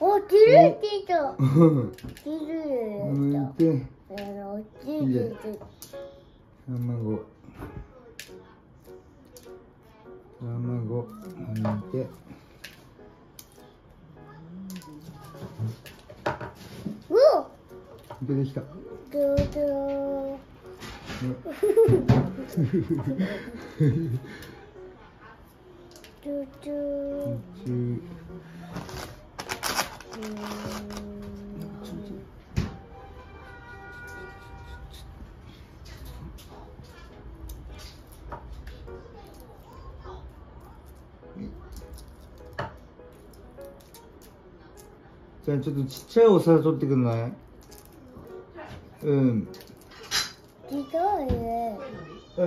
お、きれいきた。きれい剥いて、で卵剥いて、出てきた。じゃあちょっとちっちゃいお皿取ってくんない？うん。 ちっちゃいね。 うん。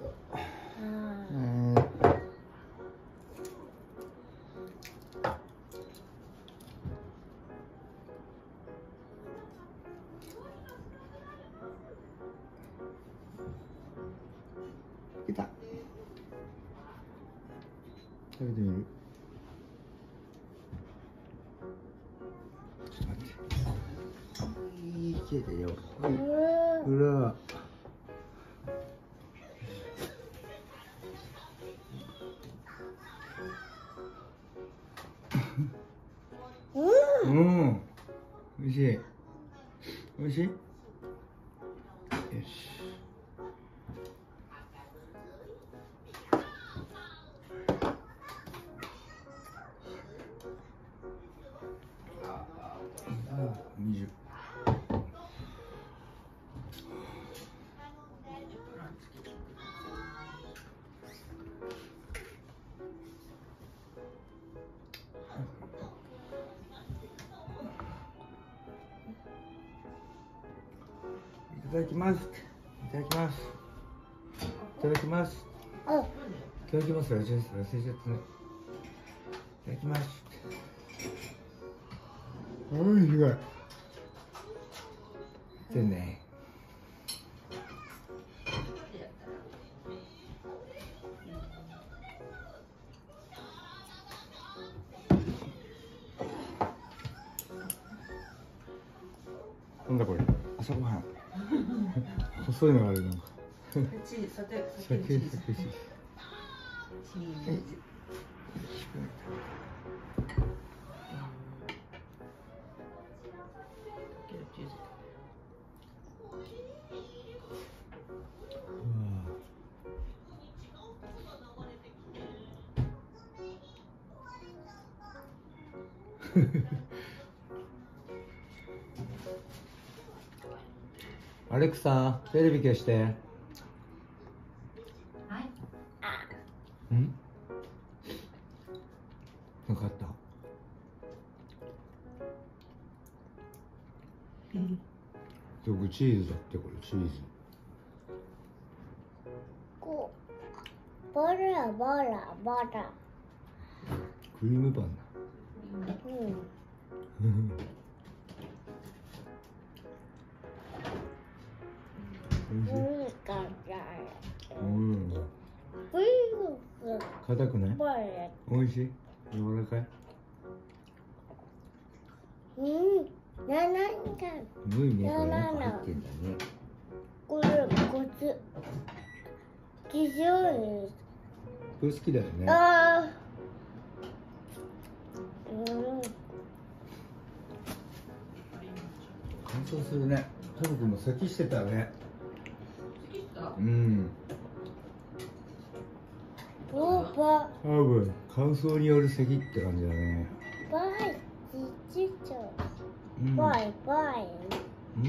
いた。食べてみる？ちょっと待って。いけたよ。裏。うん。おいしい。おいしい？よし。20。いただきます。いただきます。いただきます。いただきます。忘れちゃったね。いただきます。おいしい。でね。なんだこれ。朝ごはん。細いのがあるの。酒。アレクサ、テレビ消して。はい。ん？なんかあった？よくチーズだってこれチーズ。 こう、バラ。 クリームパンだ。うん。硬くない？おいしい？柔らかい？ すごいね、 これなんか入ってんだね。 これ、こっち。 これ好きだよね。乾燥するね。タブ君も咳してたね。うん。多分乾燥による咳って感じだね。 バイ。 うん。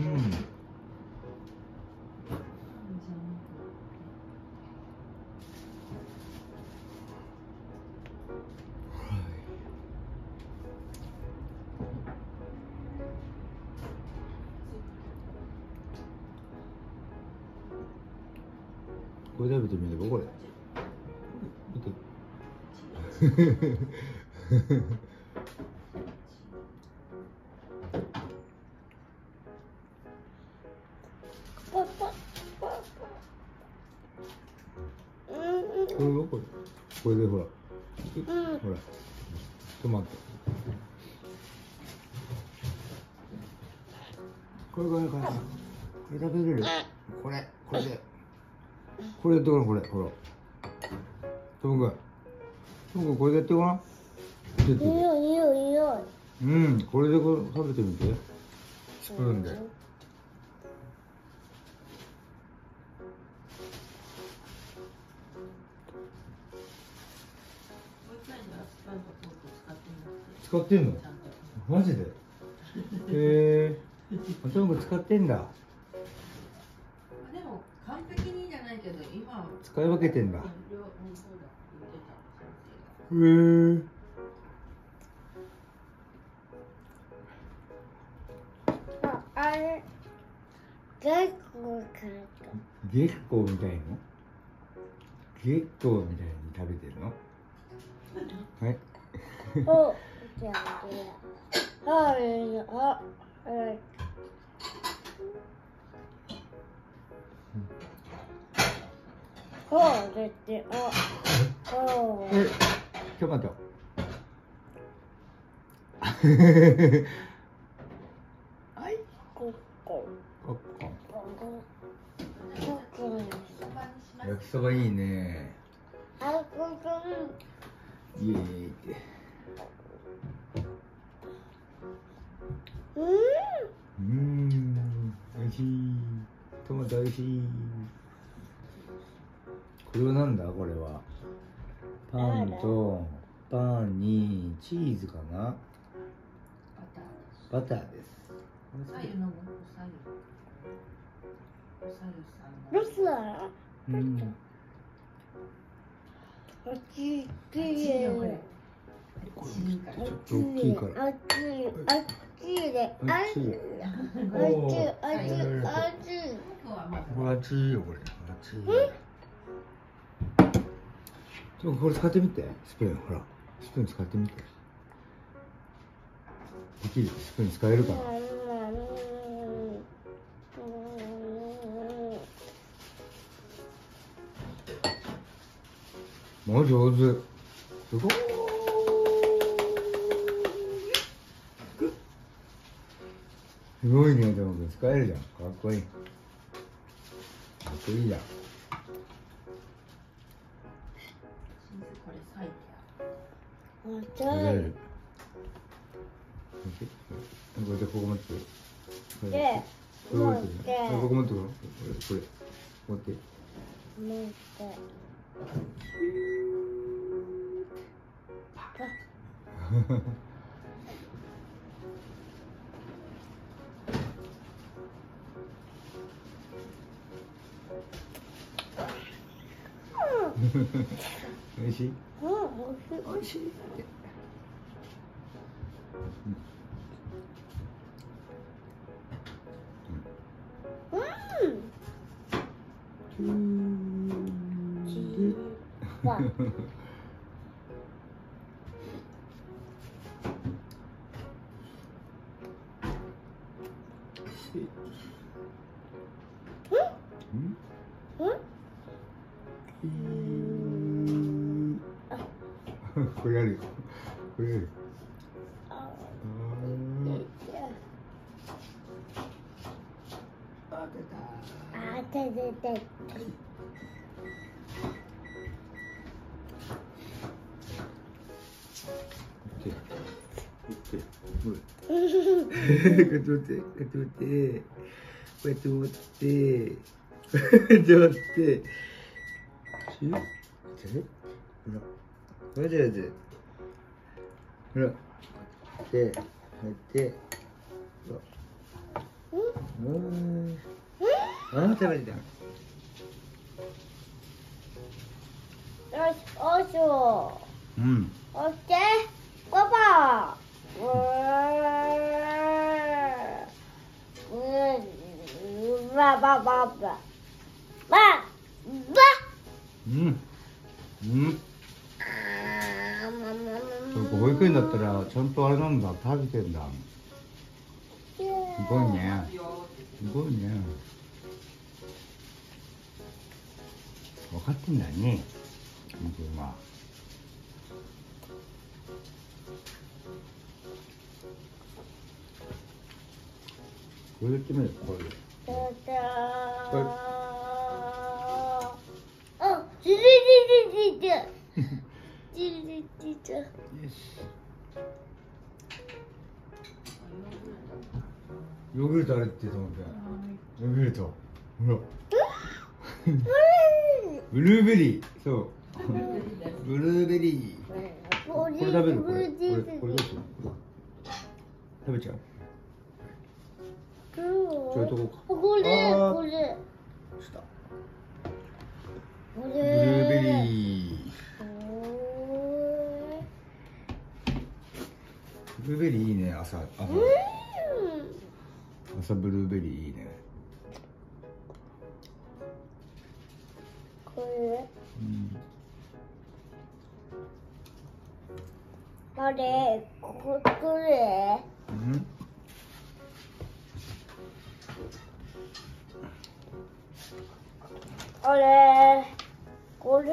これ食べてみればこれ。見て。これでほら。ほら。トマト。 これ食べれる？これやってごらん、これ、ほら。トム君、これでやってごらん。 いいよ。 うん、これで食べてみて。スプーンで。使ってんの？マジで？トム君使ってんだ。 でも完璧にじゃないけど今は使い分けてんだ。 あれ、月光みたいの？月光みたいに食べてるの？はい。 お、じゃあ、 トマト。はい。 ここ。 焼きそばいいね。イエーイ。美味しい。トマト美味しい。これはなんだ？これはパンにチーズかな。バターです。 ロスは？ うん。 あっちちょっと大きいから。 あっちで。 これ熱いよ、これ。熱い。でもこれ使ってみて。スプーン、ほら。スプーン使ってみて。できる？スプーン使えるかな？もう上手。すごい。すごいね、でも使えるじゃん。かっこいい。かっこいいじゃん。食べれる。これでここ持って。これ持って。ここ持ってこれ。持って。おいしい？おいしいって。これやるよ。これやるよ。 出た。 食べてた。 よし、おしょ。 うん。 オッケー、パパ。 保育園だったらちゃんとあれなんだ、食べてんだ。すごいね。すごいね。分かってんだよね、君は。 これで決めるこれで。 あ、つるつるつる。つるつる。 よし。ヨーグルトあるって言ってたもんね。ヨーグルト。ほら。ブルーベリー。そう。ブルーベリー。これ食べるこれ。これどうする？食べちゃう？ちょいとこうか。 これ。 した。 ブブルーベリー。ブルーベリーいいね、朝ブルーベリーいいね。 これ。 うん。 あれ、これ。 うん。 あれ、これ。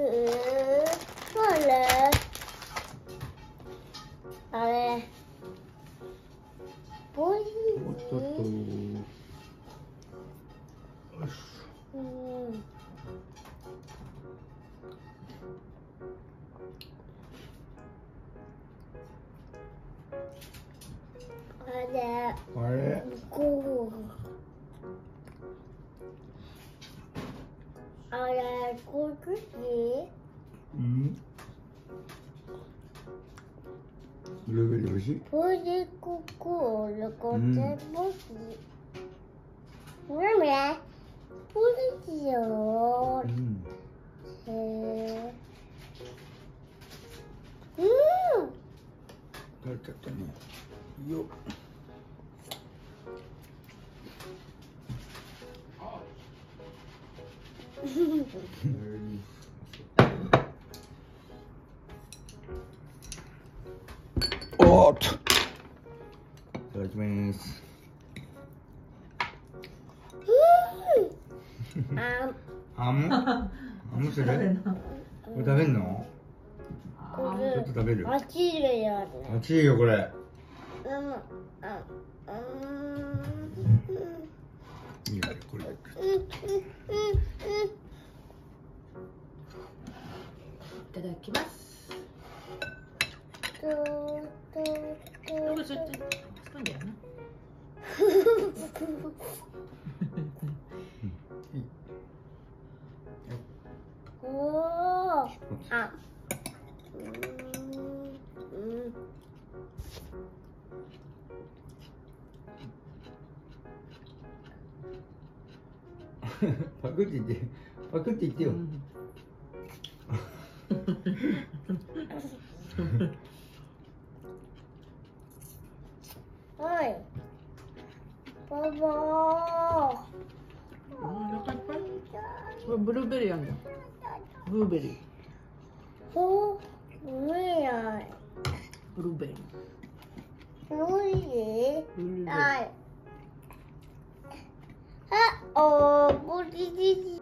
あれ。ボリおっとっと。よし。 あれ。 あれ。 こう。あれ、こっち。 うん。ブルーベリー美味しい？ これこここれボス。ママ、ボスよ。 うん。食べちゃったね。よっ。おーっと。いただきます。ハムする？これ食べんの？ちょっと食べる？ 熱いよね。 熱いよこれ。いいよこれ。 いただきます。これちょっとスプーンだよな。 おお。あ。 パクって言って、パクって言ってよ。 はい。パパ。 これブルーベリーあんだ。ブルーベリー。 そう。見えない。 ブルーベリー。 おいしい。 ブルーベリー。 はい。あ、おー、これです